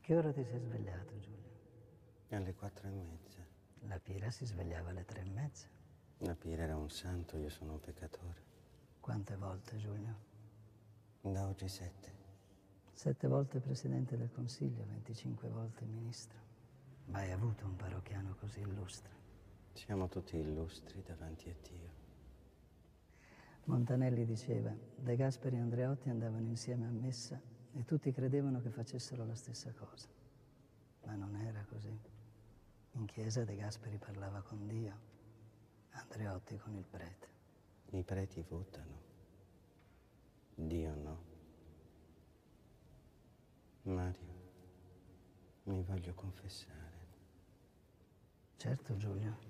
che ora ti sei svegliato, Giulio? Alle 4:30. La Pira si svegliava alle 3:30. La Pira era un santo, io sono un peccatore. Quante volte, Giulio? Da oggi 7. 7 volte Presidente del Consiglio, 25 volte Ministro. Mai avuto un parrocchiano così illustre. Siamo tutti illustri davanti a Dio. Montanelli diceva, De Gasperi e Andreotti andavano insieme a messa e tutti credevano che facessero la stessa cosa. Ma non era così. In chiesa De Gasperi parlava con Dio, Andreotti con il prete. I preti votano, Dio no. Mario, mi voglio confessare. Certo, Giulio.